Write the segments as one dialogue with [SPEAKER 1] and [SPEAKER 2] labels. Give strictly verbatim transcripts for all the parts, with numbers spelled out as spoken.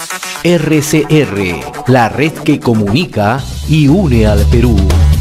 [SPEAKER 1] R C R, la red que comunica y une al Perú.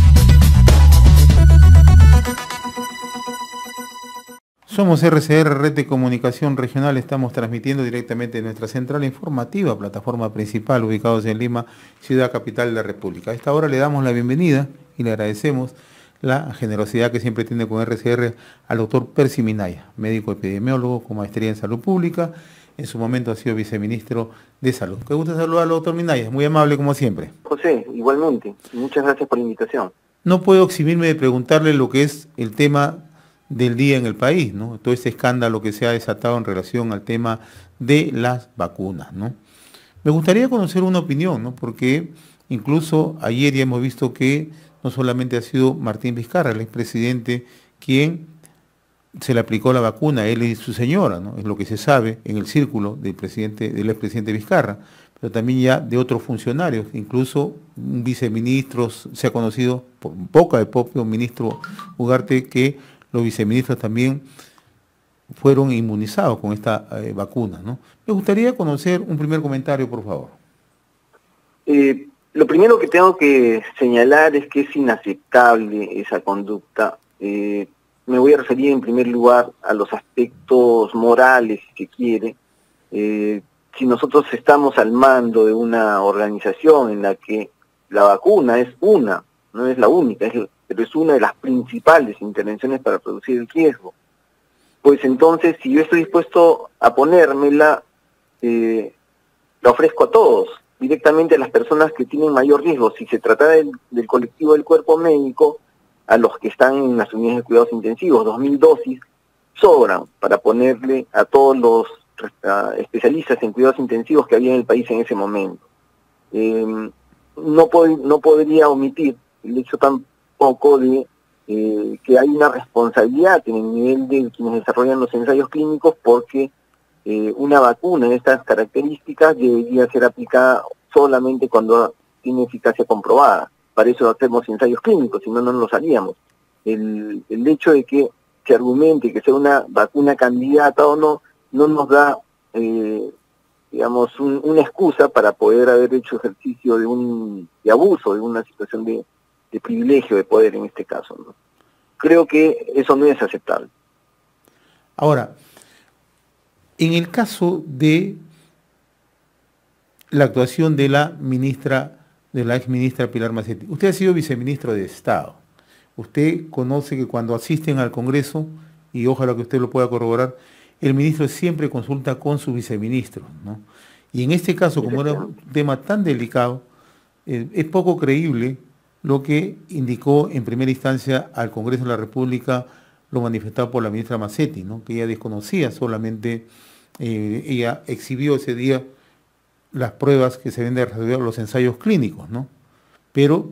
[SPEAKER 2] Somos R C R, Red de Comunicación Regional. Estamos transmitiendo directamente de nuestra central informativa, plataforma principal, ubicados en Lima, ciudad capital de la República. A esta hora le damos la bienvenida y le agradecemos la generosidad que siempre tiene con R C R al doctor Percy Minaya, médico epidemiólogo con maestría en salud pública. En su momento ha sido viceministro de Salud. Qué gusto saludarlo, doctor Minaya, muy amable como siempre.
[SPEAKER 3] José, igualmente, muchas gracias por la invitación.
[SPEAKER 2] No puedo eximirme de preguntarle lo que es el tema del día en el país, ¿no? Todo este escándalo que se ha desatado en relación al tema de las vacunas, ¿no? Me gustaría conocer una opinión, ¿no? Porque incluso ayer ya hemos visto que no solamente ha sido Martín Vizcarra, el expresidente, quien se le aplicó la vacuna, él y su señora, ¿no? Es lo que se sabe en el círculo del presidente, del expresidente Vizcarra, pero también ya de otros funcionarios, incluso un viceministro, se ha conocido por boca del propio ministro Ugarte que los viceministros también fueron inmunizados con esta eh, vacuna, ¿no? Me gustaría conocer un primer comentario, por favor.
[SPEAKER 3] Eh, lo primero que tengo que señalar es que es inaceptable esa conducta. Eh, me voy a referir en primer lugar a los aspectos morales, si se quiere. Eh, si nosotros estamos al mando de una organización en la que la vacuna es una, no es la única, es, pero es una de las principales intervenciones para reducir el riesgo, pues entonces si yo estoy dispuesto a ponérmela, eh, la ofrezco a todos, directamente a las personas que tienen mayor riesgo. Si se trata del, del colectivo del cuerpo médico, a los que están en las unidades de cuidados intensivos, dos mil dosis sobran para ponerle a todos los uh, especialistas en cuidados intensivos que había en el país en ese momento. Eh, no, pod no podría omitir el hecho tampoco de eh, que hay una responsabilidad en el nivel de quienes desarrollan los ensayos clínicos, porque eh, una vacuna de estas características debería ser aplicada solamente cuando tiene eficacia comprobada. Para eso hacemos ensayos clínicos, si no, no los haríamos. El, el hecho de que se argumente que sea una vacuna candidata o no, no nos da, eh, digamos, un, una excusa para poder haber hecho ejercicio de un de abuso, de una situación de, de privilegio de poder en este caso, ¿no? Creo que eso no es aceptable.
[SPEAKER 2] Ahora, en el caso de la actuación de la ministra de la exministra Pilar Mazzetti. Usted ha sido viceministro de Estado. Usted conoce que cuando asisten al Congreso, y ojalá que usted lo pueda corroborar, el ministro siempre consulta con su viceministro, ¿no? Y en este caso, como era un tema tan delicado, eh, es poco creíble lo que indicó en primera instancia al Congreso de la República lo manifestado por la ministra Mazzetti, ¿no? Que ella desconocía solamente, eh, ella exhibió ese día las pruebas que se ven de los ensayos clínicos, ¿no? Pero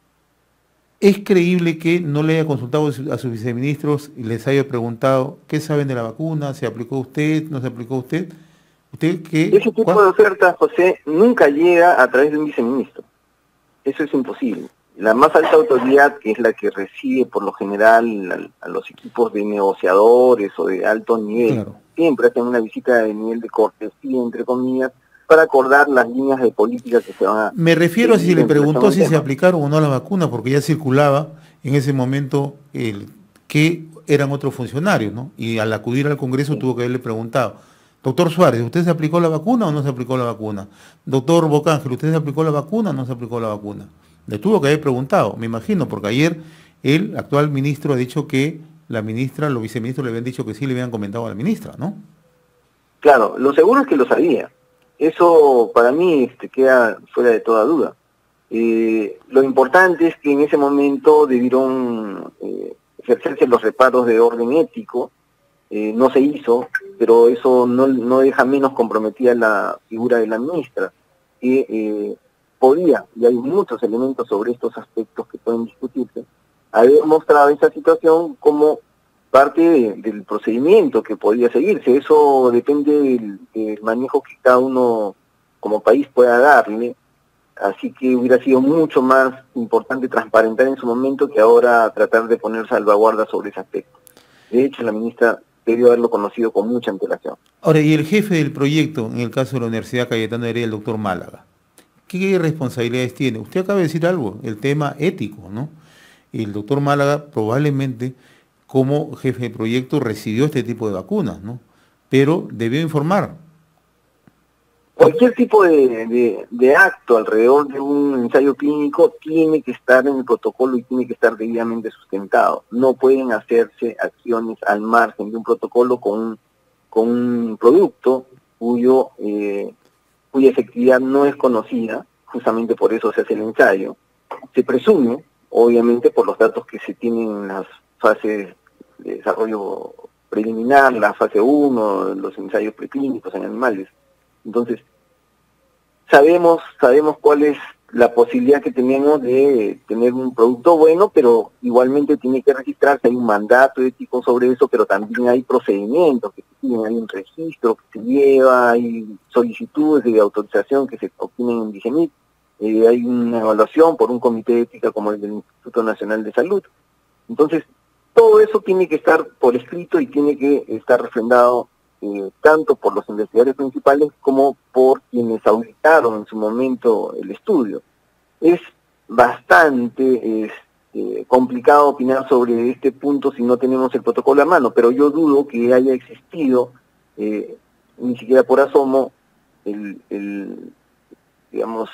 [SPEAKER 2] es creíble que no le haya consultado a sus viceministros y les haya preguntado qué saben de la vacuna, se aplicó usted, no se aplicó usted. ¿Usted qué?
[SPEAKER 3] Ese tipo de oferta, José, nunca llega a través de un viceministro. Eso es imposible. La más alta autoridad, que es la que recibe por lo general a, a los equipos de negociadores o de alto nivel, claro, siempre hacen una visita de nivel de cortesía, entre comillas, para acordar las líneas de política que se van a...
[SPEAKER 2] Me refiero a si le preguntó si se aplicaron o no las vacunas, porque ya circulaba en ese momento el que eran otros funcionarios, ¿no? Y al acudir al Congreso sí, tuvo que haberle preguntado, doctor Suárez, ¿usted se aplicó la vacuna o no se aplicó la vacuna? Doctor Bocángel, ¿usted se aplicó la vacuna o no se aplicó la vacuna? Le tuvo que haber preguntado, me imagino, porque ayer el actual ministro ha dicho que la ministra, los viceministros le habían dicho que sí le habían comentado a la ministra, ¿no?
[SPEAKER 3] Claro, lo seguro es que lo sabía. Eso para mí este, queda fuera de toda duda. Eh, lo importante es que en ese momento debieron eh, ejercerse los reparos de orden ético. Eh, no se hizo, pero eso no, no deja menos comprometida la figura de la ministra, que eh, podía, y hay muchos elementos sobre estos aspectos que pueden discutirse, haber mostrado esa situación como parte de, del procedimiento que podía seguirse. Eso depende del, del manejo que cada uno como país pueda darle, así que hubiera sido mucho más importante transparentar en su momento que ahora tratar de poner salvaguardas sobre ese aspecto. De hecho, la ministra debió haberlo conocido con mucha antelación.
[SPEAKER 2] Ahora, y el jefe del proyecto, en el caso de la Universidad Cayetano Heredia, el doctor Málaga, ¿qué responsabilidades tiene? Usted acaba de decir algo, el tema ético, ¿no? El doctor Málaga probablemente, como jefe de proyecto, recibió este tipo de vacunas, ¿no? Pero debió informar.
[SPEAKER 3] Cualquier tipo de, de, de acto alrededor de un ensayo clínico tiene que estar en el protocolo y tiene que estar debidamente sustentado. No pueden hacerse acciones al margen de un protocolo con un, con un producto cuyo, eh, cuya efectividad no es conocida, justamente por eso se hace el ensayo. Se presume, obviamente, por los datos que se tienen en las fases de desarrollo preliminar, la fase uno, los ensayos preclínicos en animales. Entonces, sabemos sabemos cuál es la posibilidad que tenemos de tener un producto bueno, pero igualmente tiene que registrarse, hay un mandato ético sobre eso, pero también hay procedimientos que se tienen, hay un registro que se lleva, hay solicitudes de autorización que se obtienen en DIGENIT, eh, hay una evaluación por un comité de ética como el del Instituto Nacional de Salud. Entonces, todo eso tiene que estar por escrito y tiene que estar refrendado Eh, tanto por los investigadores principales como por quienes auditaron en su momento el estudio. Es bastante es, eh, complicado opinar sobre este punto si no tenemos el protocolo a mano, pero yo dudo que haya existido, eh, ni siquiera por asomo, el, el, digamos,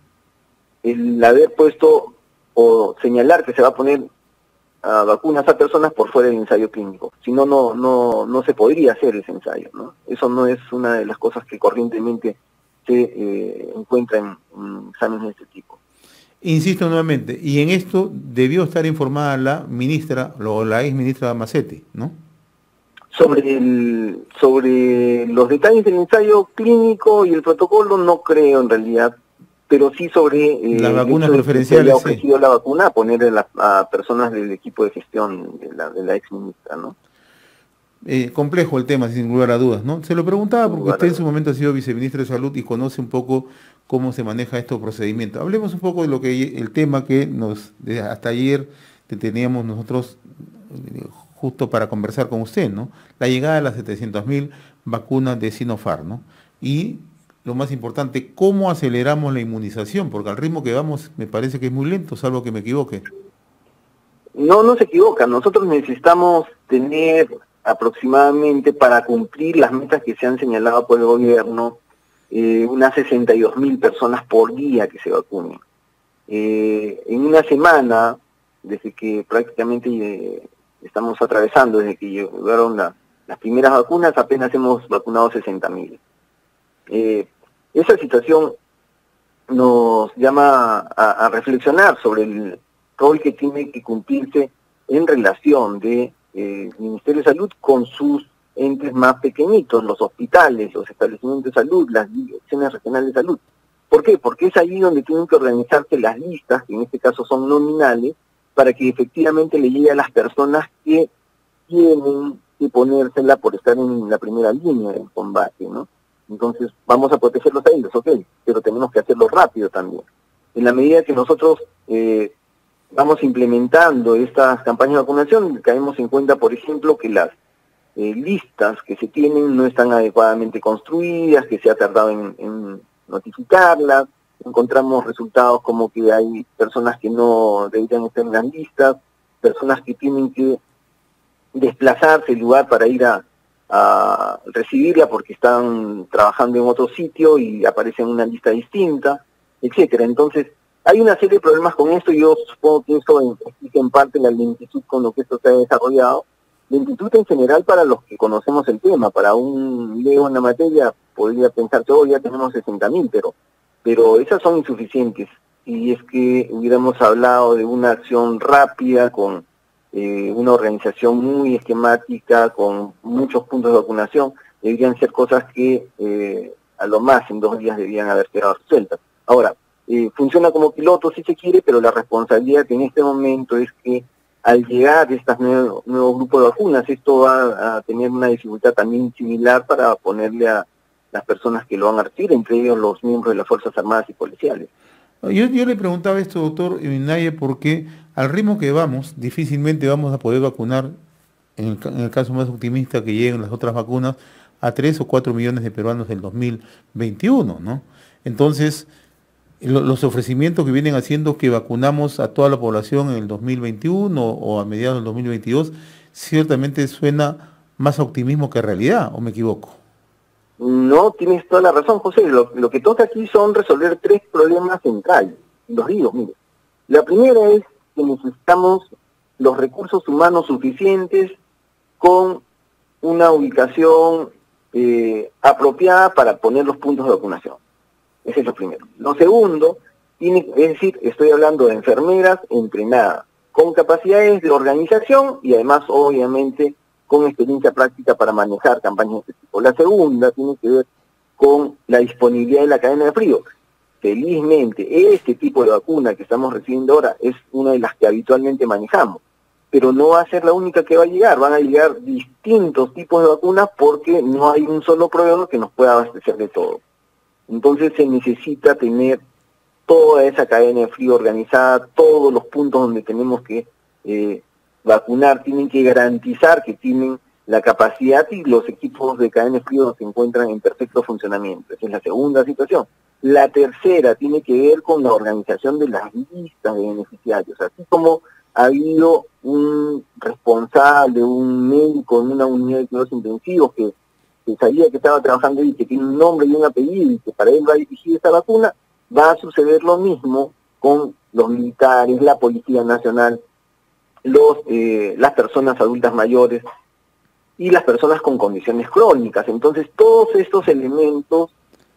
[SPEAKER 3] el haber puesto o señalar que se va a poner a vacunas a personas por fuera del ensayo clínico. Si no, no, no, no se podría hacer ese ensayo, ¿no? Eso no es una de las cosas que corrientemente se eh, encuentra en, en exámenes de este tipo.
[SPEAKER 2] Insisto nuevamente, y en esto debió estar informada la ministra, o la ex ministra Macetti, ¿no?
[SPEAKER 3] Sobre, el, sobre los detalles del ensayo clínico y el protocolo no creo en realidad, pero sí sobre eh,
[SPEAKER 2] las vacunas preferenciales,
[SPEAKER 3] que se haya ofrecido sí. la vacuna a ponerle la, a personas del equipo de gestión de la, de la ex ministra, ¿no?
[SPEAKER 2] Eh, complejo el tema, sin lugar a dudas, ¿no? Se lo preguntaba porque usted en su momento ha sido viceministro de Salud y conoce un poco cómo se maneja estos procedimientos. Hablemos un poco de lo que el tema que nos de hasta ayer teníamos nosotros justo para conversar con usted, ¿no? La llegada de las setecientas mil vacunas de Sinopharm, ¿no? Y lo más importante, ¿cómo aceleramos la inmunización? Porque al ritmo que vamos me parece que es muy lento, salvo que me equivoque.
[SPEAKER 3] No, no se equivoca. Nosotros necesitamos tener aproximadamente, para cumplir las metas que se han señalado por el gobierno, eh, unas sesenta y dos mil personas por día que se vacunen. Eh, en una semana, desde que prácticamente eh, estamos atravesando, desde que llegaron la, las primeras vacunas, apenas hemos vacunado sesenta mil. Eh, esa situación nos llama a, a reflexionar sobre el rol que tiene que cumplirse en relación de eh, Ministerio de Salud con sus entes más pequeñitos, los hospitales, los establecimientos de salud, las direcciones regionales de salud. ¿Por qué? Porque es ahí donde tienen que organizarse las listas, que en este caso son nominales, para que efectivamente le llegue a las personas que tienen que ponérsela por estar en la primera línea del combate, ¿no? Entonces, vamos a protegerlos a ellos, ok, pero tenemos que hacerlo rápido también. En la medida que nosotros eh, vamos implementando estas campañas de vacunación, caemos en cuenta, por ejemplo, que las eh, listas que se tienen no están adecuadamente construidas, que se ha tardado en, en notificarlas, encontramos resultados como que hay personas que no deberían estar en las listas, personas que tienen que desplazarse del lugar para ir a a recibirla porque están trabajando en otro sitio y aparece en una lista distinta, etcétera. Entonces, hay una serie de problemas con esto y yo supongo que eso explica en parte la lentitud con lo que esto se ha desarrollado. Lentitud en general para los que conocemos el tema. Para un leo en la materia podría pensar que oh, ya tenemos sesenta mil, pero, pero esas son insuficientes. Si es que hubiéramos hablado de una acción rápida con Eh, una organización muy esquemática, con muchos puntos de vacunación, deberían ser cosas que eh, a lo más en dos días debían haber quedado resueltas. Ahora, eh, funciona como piloto si se quiere, pero la responsabilidad que en este momento es que al llegar estos nuevos, nuevos grupos de vacunas, esto va a tener una dificultad también similar para ponerle a las personas que lo van a recibir, entre ellos los miembros de las Fuerzas Armadas y Policiales.
[SPEAKER 2] Yo, yo le preguntaba esto, doctor Minaye, porque al ritmo que vamos, difícilmente vamos a poder vacunar en el, en el caso más optimista que lleguen las otras vacunas, a tres o cuatro millones de peruanos del dos mil veintiuno, ¿no? Entonces, lo, los ofrecimientos que vienen haciendo que vacunamos a toda la población en el dos mil veintiuno o a mediados del dos mil veintidós, ciertamente suena más a optimismo que a realidad, ¿o me equivoco?
[SPEAKER 3] No, tienes toda la razón, José. Lo, lo que toca aquí son resolver tres problemas centrales. Los digo, mire. La primera es que necesitamos los recursos humanos suficientes con una ubicación eh, apropiada para poner los puntos de vacunación. Ese es lo primero. Lo segundo, tiene, es decir, estoy hablando de enfermeras entrenadas, con capacidades de organización y además, obviamente, con experiencia práctica para manejar campañas de este tipo. La segunda tiene que ver con la disponibilidad de la cadena de frío. Felizmente, este tipo de vacuna que estamos recibiendo ahora es una de las que habitualmente manejamos, pero no va a ser la única que va a llegar, van a llegar distintos tipos de vacunas porque no hay un solo proveedor que nos pueda abastecer de todo. Entonces se necesita tener toda esa cadena de frío organizada, todos los puntos donde tenemos que eh, vacunar tienen que garantizar que tienen la capacidad y los equipos de cadena de frío se encuentran en perfecto funcionamiento. Esa es la segunda situación. La tercera tiene que ver con la organización de las listas de beneficiarios. Así como ha habido un responsable, un médico en una unidad de cuidados intensivos que, que sabía que estaba trabajando y que tiene un nombre y un apellido y que para él va a dirigir esa vacuna, va a suceder lo mismo con los militares, la Policía Nacional, los eh, las personas adultas mayores y las personas con condiciones crónicas. Entonces todos estos elementos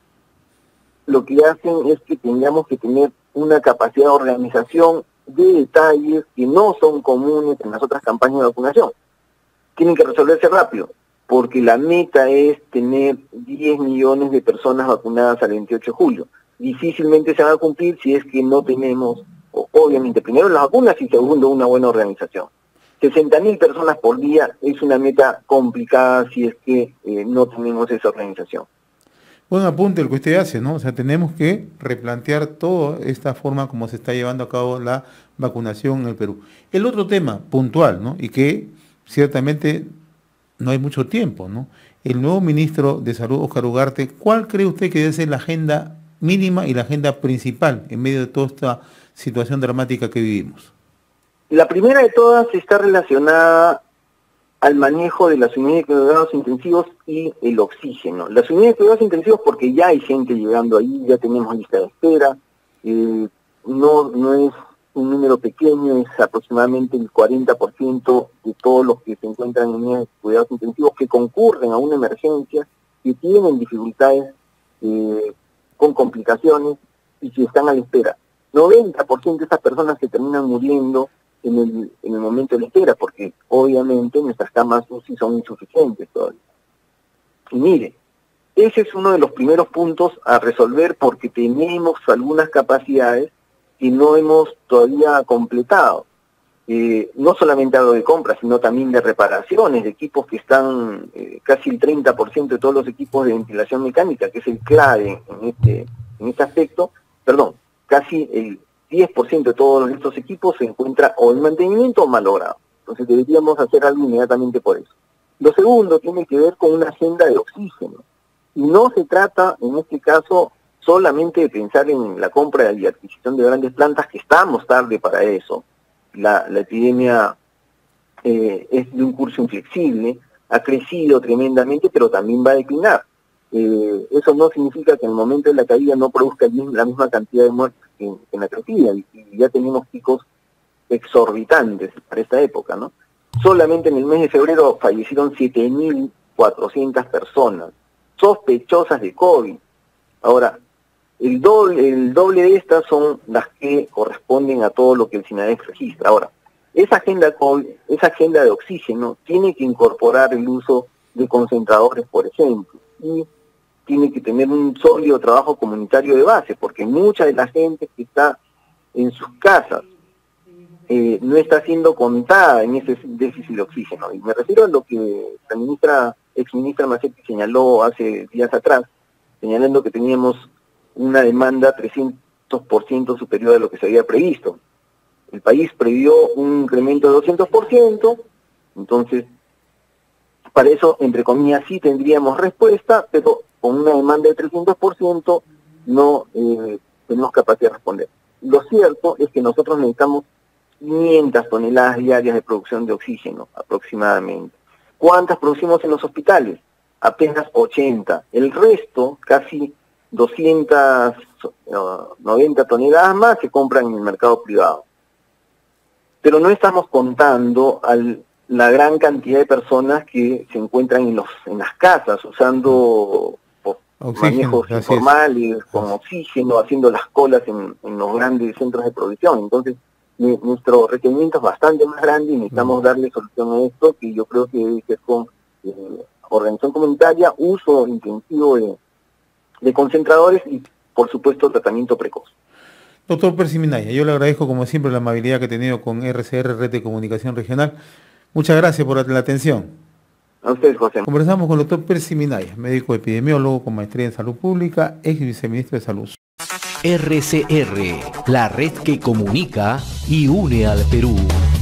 [SPEAKER 3] lo que hacen es que tengamos que tener una capacidad de organización de detalles que no son comunes en las otras campañas de vacunación. Tienen que resolverse rápido, porque la meta es tener diez millones de personas vacunadas al veintiocho de julio. Difícilmente se va a cumplir si es que no tenemos, obviamente, primero las vacunas y segundo, una buena organización. sesenta mil personas por día es una meta complicada si es que eh, no tenemos esa organización.
[SPEAKER 2] Buen apunte el que usted hace, ¿no? O sea, tenemos que replantear toda esta forma como se está llevando a cabo la vacunación en el Perú. El otro tema puntual, ¿no? Y que ciertamente no hay mucho tiempo, ¿no? El nuevo ministro de Salud, Óscar Ugarte, ¿cuál cree usted que debe ser la agenda mínima y la agenda principal en medio de toda esta situación dramática que vivimos?
[SPEAKER 3] La primera de todas está relacionada al manejo de las unidades de cuidados intensivos y el oxígeno. Las unidades de cuidados intensivos porque ya hay gente llegando ahí, ya tenemos lista de espera, eh, no, no es un número pequeño, es aproximadamente el cuarenta por ciento de todos los que se encuentran en unidades de cuidados intensivos que concurren a una emergencia, que tienen dificultades eh, con complicaciones y que están a la espera. noventa por ciento de esas personas que terminan muriendo en el, en el momento de la espera, porque obviamente nuestras camas U C I son insuficientes todavía. Y mire, ese es uno de los primeros puntos a resolver porque tenemos algunas capacidades que no hemos todavía completado. Eh, no solamente hablo de compras, sino también de reparaciones de equipos que están, eh, casi el treinta por ciento de todos los equipos de ventilación mecánica, que es el clave en este, en este aspecto, perdón, casi el diez por ciento de todos estos equipos se encuentra o en mantenimiento o malogrado. Entonces deberíamos hacer algo inmediatamente por eso. Lo segundo tiene que ver con una agenda de oxígeno. Y no se trata, en este caso, solamente de pensar en la compra y adquisición de grandes plantas, que estamos tarde para eso. La, la epidemia eh, es de un curso inflexible, ha crecido tremendamente, pero también va a declinar. Eh, eso no significa que en el momento de la caída no produzca la misma cantidad de muertes que en, que en la crecida, y, y ya tenemos picos exorbitantes para esta época, ¿no? Solamente en el mes de febrero fallecieron siete mil cuatrocientas personas sospechosas de COVID. Ahora, el doble, el doble de estas son las que corresponden a todo lo que el SINADEF registra. Ahora, esa agenda COVID, esa agenda de oxígeno tiene que incorporar el uso de concentradores, por ejemplo, y tiene que tener un sólido trabajo comunitario de base, porque mucha de la gente que está en sus casas eh, no está siendo contada en ese déficit de oxígeno. Y me refiero a lo que la ministra, exministra Macetti señaló hace días atrás, señalando que teníamos una demanda trescientos por ciento superior a lo que se había previsto. El país previó un incremento de doscientos por ciento, entonces Para eso, entre comillas, sí tendríamos respuesta, pero con una demanda del trescientos por ciento no eh, tenemos capacidad de responder. Lo cierto es que nosotros necesitamos quinientas toneladas diarias de producción de oxígeno, aproximadamente. ¿Cuántas producimos en los hospitales? Apenas ochenta. El resto, casi doscientas noventa toneladas más, se compran en el mercado privado. Pero no estamos contando al, la gran cantidad de personas que se encuentran en, los, en las casas usando manejos informales, con oxígeno, haciendo las colas en, en los grandes centros de producción. Entonces, mi, nuestro requerimiento es bastante más grande y necesitamos mm. darle solución a esto, que yo creo que debe ser con eh, organización comunitaria, uso intensivo de, de concentradores y, por supuesto, tratamiento precoz.
[SPEAKER 2] Doctor Percy Minaya, yo le agradezco como siempre la amabilidad que ha tenido con R C R, Red de Comunicación Regional. Muchas gracias por la atención.
[SPEAKER 3] A ustedes, José.
[SPEAKER 2] Conversamos con el doctor Percy Minaya, médico epidemiólogo con maestría en salud pública, ex viceministro de salud.
[SPEAKER 1] R C R, la red que comunica y une al Perú.